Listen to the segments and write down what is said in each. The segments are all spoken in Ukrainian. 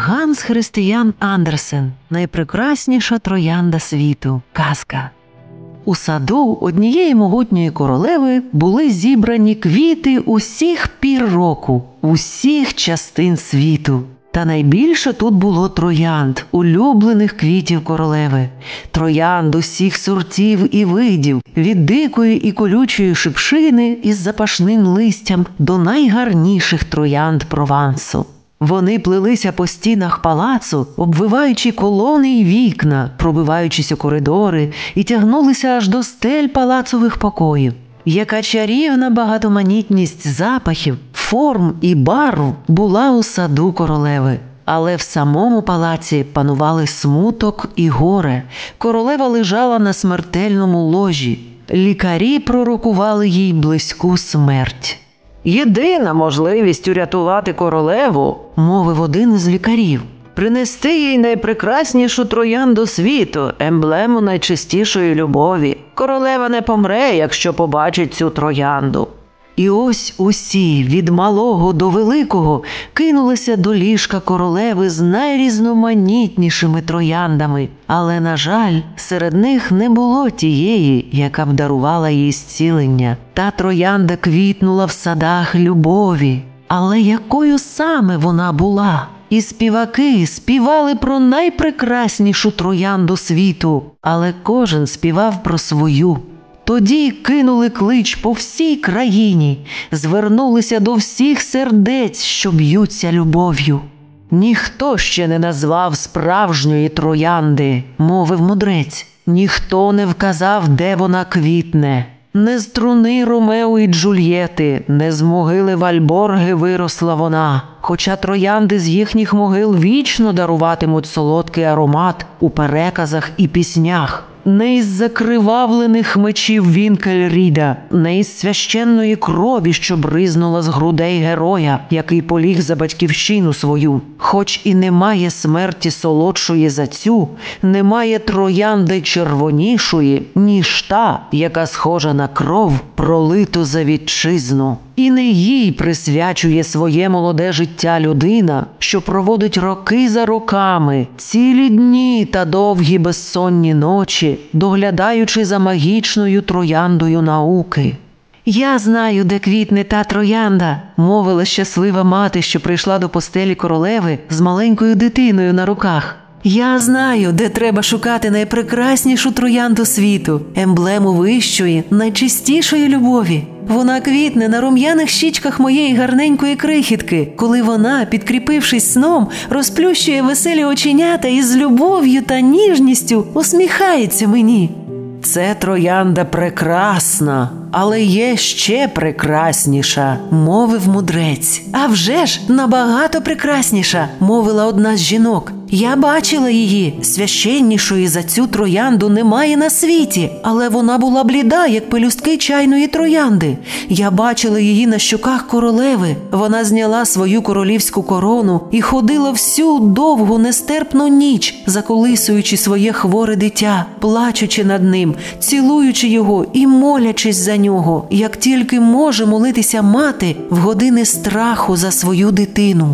Ганс Христіян Андерсен. Найпрекрасніша троянда світу. Казка. У саду однієї могутньої королеви були зібрані квіти усіх пір року, усіх частин світу. Та найбільше тут було троянд, улюблених квітів королеви. Троянд усіх сортів і видів, від дикої і колючої шипшини із запашним листям до найгарніших троянд Провансу. Вони плелися по стінах палацу, обвиваючи колони й вікна, пробиваючись у коридори і тягнулися аж до стель палацових покоїв. Яка чарівна багатоманітність запахів, форм і барв була у саду королеви. Але в самому палаці панували смуток і горе. Королева лежала на смертельному ложі. Лікарі пророкували їй близьку смерть. «Єдина можливість урятувати королеву, – мовив один із лікарів, – принести їй найпрекраснішу троянду світу, емблему найчистішої любові. Королева не помре, якщо побачить цю троянду». І ось усі, від малого до великого, кинулися до ліжка королеви з найрізноманітнішими трояндами. Але, на жаль, серед них не було тієї, яка б дарувала їй зцілення. Та троянда квітнула в садах любові. Але якою саме вона була? І співаки співали про найпрекраснішу троянду світу, але кожен співав про свою. Тоді кинули клич по всій країні, звернулися до всіх сердець, що б'ються любов'ю. «Ніхто ще не назвав справжньої троянди, – мовив мудрець. Ніхто не вказав, де вона квітне. Не з труни Ромео і Джульєти, не з могили Вальборги виросла вона, хоча троянди з їхніх могил вічно даруватимуть солодкий аромат у переказах і піснях. Не із закривавлених мечів Вінкельріда, не із священної крові, що бризнула з грудей героя, який поліг за батьківщину свою. Хоч і немає смерті солодшої за цю, немає троянди червонішої, ніж та, яка схожа на кров, пролиту за вітчизну. І не їй присвячує своє молоде життя людина, що проводить роки за роками, цілі дні та довгі безсонні ночі, доглядаючи за магічною трояндою науки. «Я знаю, де квітне та троянда», – мовила щаслива мати, що прийшла до постелі королеви з маленькою дитиною на руках. «Я знаю, де треба шукати найпрекраснішу троянду світу, емблему вищої, найчистішої любові. Вона квітне на рум'яних щічках моєї гарненької крихітки, коли вона, підкріпившись сном, розплющує веселі оченята і з любов'ю та ніжністю усміхається мені». «Це троянда прекрасна, але є ще прекрасніша», – мовив мудрець. «А вже ж, набагато прекрасніша», – мовила одна з жінок. «Я бачила її, священнішої за цю троянду немає на світі, але вона була бліда, як пелюстки чайної троянди. Я бачила її на щоках королеви. Вона зняла свою королівську корону і ходила всю довгу нестерпну ніч, заколисуючи своє хворе дитя, плачучи над ним, цілуючи його і молячись за нього, як тільки може молитися мати в години страху за свою дитину.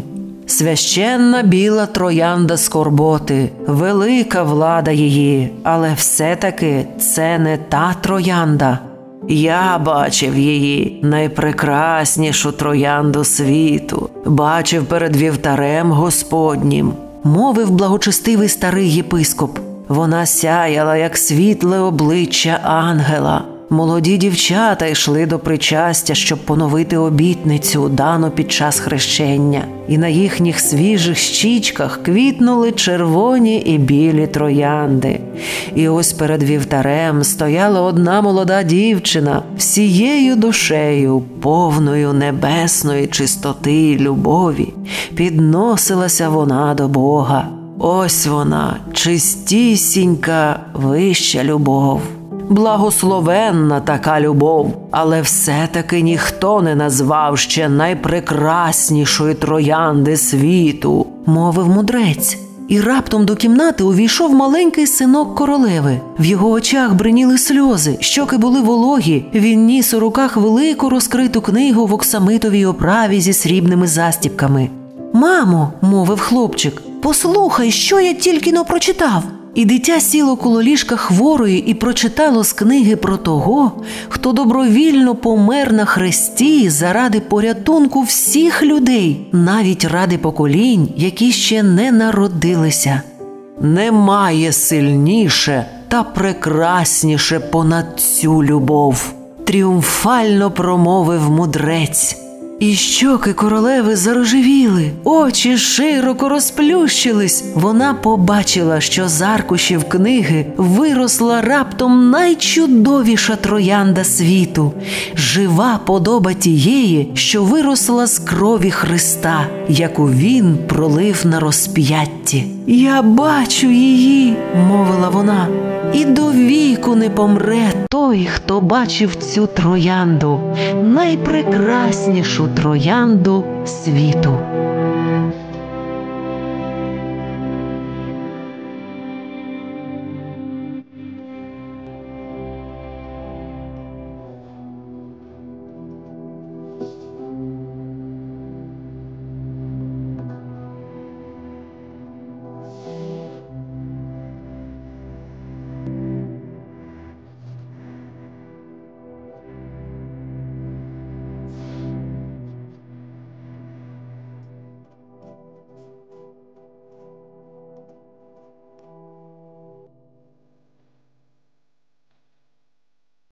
Священна біла троянда скорботи, велика влада її, але все-таки це не та троянда. Я бачив її, найпрекраснішу троянду світу, бачив перед вівтарем Господнім», – мовив благочестивий старий єпископ. «Вона сяяла, як світле обличчя ангела. Молоді дівчата йшли до причастя, щоб поновити обітницю, дану під час хрещення. І на їхніх свіжих щічках квітнули червоні і білі троянди. І ось перед вівтарем стояла одна молода дівчина, всією душею, повною небесної чистоти й любові. Підносилася вона до Бога. Ось вона, чистісінька, вища любов. Благословенна така любов, але все-таки ніхто не назвав ще найпрекраснішої троянди світу», – мовив мудрець. І раптом до кімнати увійшов маленький синок королеви. В його очах бриніли сльози, щоки були вологі, він ніс у руках велику розкриту книгу в оксамитовій оправі зі срібними застібками. «Мамо», – мовив хлопчик, послухай, що я тільки-но прочитав». І дитя сіло коло ліжка хворої і прочитало з книги про того, хто добровільно помер на хресті заради порятунку всіх людей, навіть ради поколінь, які ще не народилися. «Немає сильніше та прекрасніше понад цю любов», – тріумфально промовив мудрець. І щоки королеви зарожевіли, очі широко розплющились. Вона побачила, що з аркушів книги виросла раптом найчудовіша троянда світу, жива подоба тієї, що виросла з крові Христа, яку він пролив на розп'ятті. «Я бачу її», – мовила вона, – «і до віку не помре той, хто бачив цю троянду, найпрекраснішу троянду світу».